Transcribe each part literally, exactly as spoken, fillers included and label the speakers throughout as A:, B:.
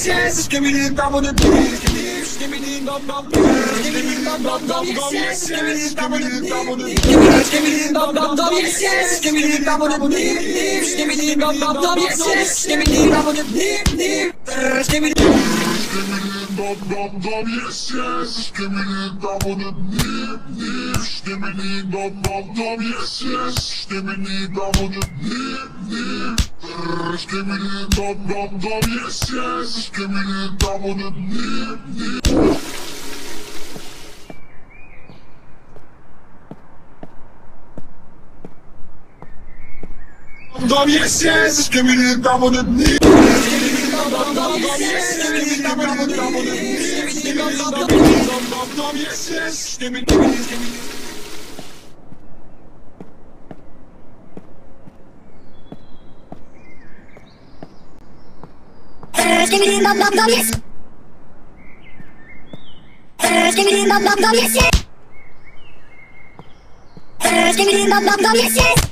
A: yes yes, give me the double the beef, give me the double the beef, give me the double the yes yes, give me the double the give me the double the yes yes, give me the double the beef, give me the double the yes yes, give me the double the beef, give me the
B: Dum dum dum yes yes, give me the double the nip nip. Give me the dum dum dum yes yes, give me the double the nip nip. Give me the dum dum dum yes yes, give me the double the nip nip. Dum yes yes, give me the double the nip. Dum dum dum yes, give me the double the double the nip. Dum dum dum yes yes, give me give me give me.
C: Give me the dum dum dum yes. Give me the dum dum dum yes yes. Give me the dum dum dum yes yes.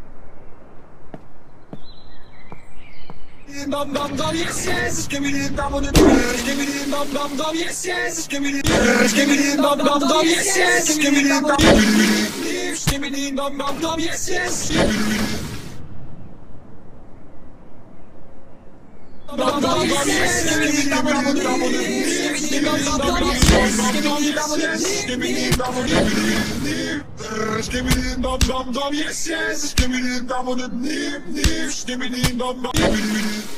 A: Dum dum dum yes yes, give me the double the give me the dum dum dum yes yes, give me the give me the dum dum dum yes yes, give me the dum give me the dum dum dum yes yes. Dum dum dum yes, give me the double the double the give me the dum dum yes yes, give me the double the give me the dum dum dum yes yes, give me the double the give me the dum dum.